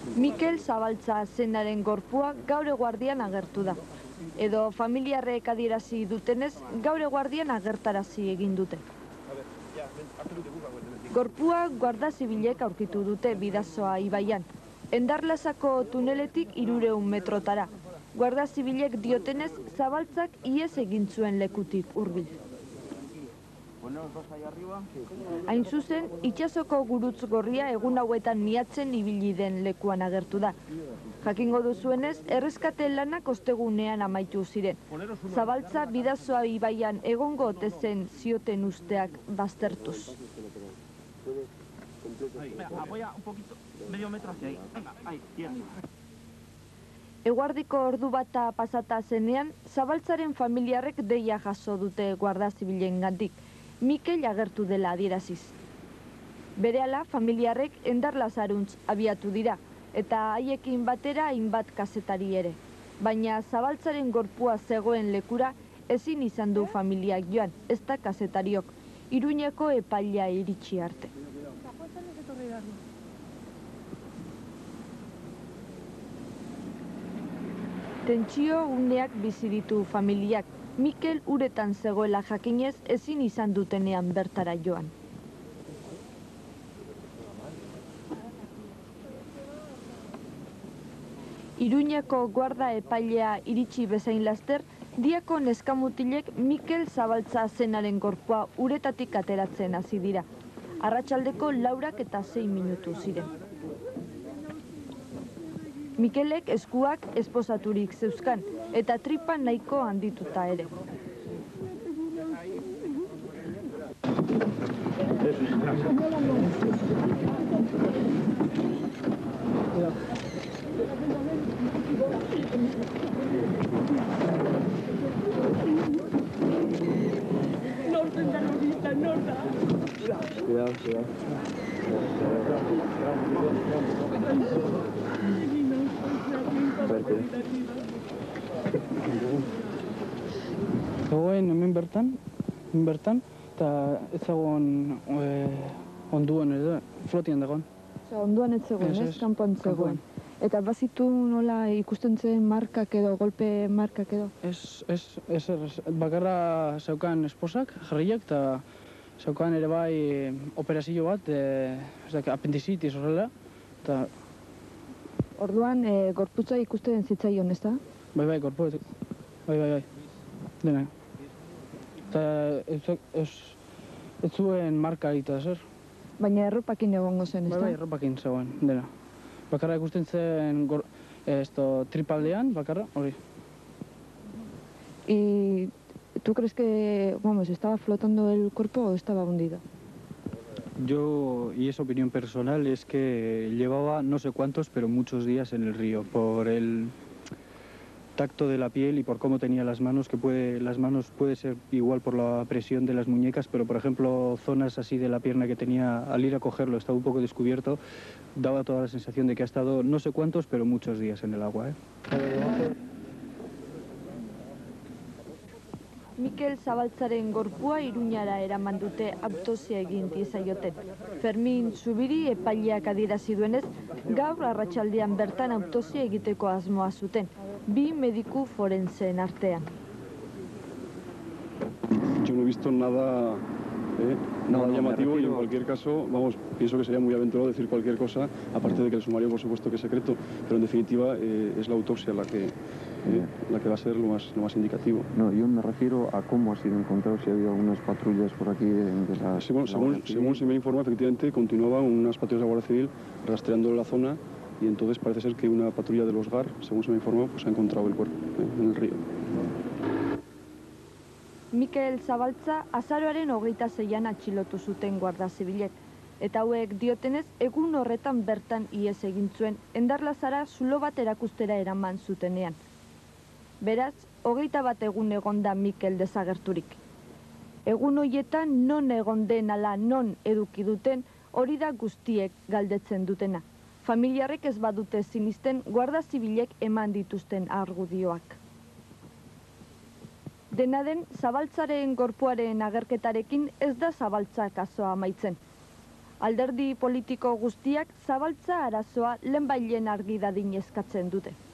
Mikel Zabaltza zenaren gorpua gaur eguardian agertu da. Edo familiarrek adierazi dutenez, gaur eguardian agertarazi egin dute. Gorpua Guardia Zibilek aurkitu dute Bidasoa ibaian. Endarlasako tuneletik 300 metrotara. Guardia Zibilek diotenez, Zabaltzak ihes egin zuen lekutik hurbil. Hain zuzen, itsasoko gurutz gorria egun hauetan miatzen ibili den lekuan agertu da. Jakingo duzuenez, erreskate lanak ostegunean amaitu ziren. Zabaltza Bidasoa ibaian egongo ote zen zioten usteak baztertuz. Eguardiko ordu bata pasata zenean, Zabaltzaren familiarrek deia jaso dute Guardia Zibilengandik. Mikel agertu dela adieraziz. Berehala, familiarrek Endarlazaruntz abiatu dira, eta haiekin batera hainbat kazetari ere. Baina Zabaltzaren gorpua zegoen lekura ezin izan du familiak joan, ez da kazetariok, Iruñeko epailea iritsi arte. Tentsio uneak bizi ditu familiak. Mikel uretan zegoela jakinez ezin izan dutenean bertara joan. Iruñeko guarda epailea iritsi bezain laster, diako neskamutilek Mikel Zabaltza zenaren gorpua uretatik ateratzen hasi dira. Arratsaldeko 4:06 minutu ziren. Mikelek eskuak esposaturik zeuzkan, eta tripa nahiko handituta ere. Zegoen hemen bertan, eta ez zegoen onduan edo, flotian dagoen. Onduan ez zegoen, ez? Kanpoan zegoen. Eta bazitu nola ikusten zen markak edo, golpe markak edo? Ez, bakarra zeukan esposak, jarriak, eta zeukan ere bai operazio bat, apendicitis horrela, eta... Orduan, gorputza ikusten zitzaion, ez da? Bai, gorputza, bai, dena. Eta ez zuen marka egita, zer? Baina erropakin egongo zen, ez da? Bai, erropakin zegoen, dena. Bakarra ikusten zen tripaldean, bakarra, hori. ¿Y tú crees que, estaba flotando el cuerpo o estaba hundido? Yo, y es opinión personal, es que llevaba no sé cuántos, pero muchos días en el río, por el tacto de la piel y por cómo tenía las manos, las manos puede ser igual por la presión de las muñecas, pero por ejemplo zonas así de la pierna que tenía, al ir a cogerlo estaba un poco descubierto, daba toda la sensación de que ha estado no sé cuántos, pero muchos días en el agua. Mikel Zabaltzaren gorpua Iruñara eraman dute autopsia egin diezaioten. Fermin Zubiri epaileak adierazi duenez, gaur arratsaldean bertan autopsia egiteko asmoa zuten, 2 mediku forenseen artean. Yo no he visto nada llamativo y en cualquier caso, pienso que sería muy aventurado decir cualquier cosa, aparte de que el sumario por supuesto que es secreto, pero en definitiva es la autopsia la que va a ser lo más indicativo. No, yo me refiero a cómo ha sido encontrado, si ha habido algunas patrullas por aquí según se me informa, efectivamente continuaban unas patrullas de la Guardia Civil rastreando la zona y entonces parece ser que una patrulla de los GAR, según se me informó, pues ha encontrado el cuerpo en el río. Mikel Zabaltza azaroaren 26an atxilotu zuten Guardia Zibilek, eta hauek diotenez egun horretan bertan ihes egin zuen Endarlazara zulo bat erakustera eraman zutenean. Beraz, 21 egun egon da Mikel desagerturik. Egun horietan non egon den ala non eduki duten hori da guztiek galdetzen dutena. Familiarrek ez badute sinisten Guardia Zibilek eman dituzten argudioak. Dena den, Zabaltzaren gorpuaren agerketarekin ez da Zabaltza kasoa amaitzen. Alderdi politiko guztiak Zabaltza arazoa lehenbailen argi dadin eskatzen dute.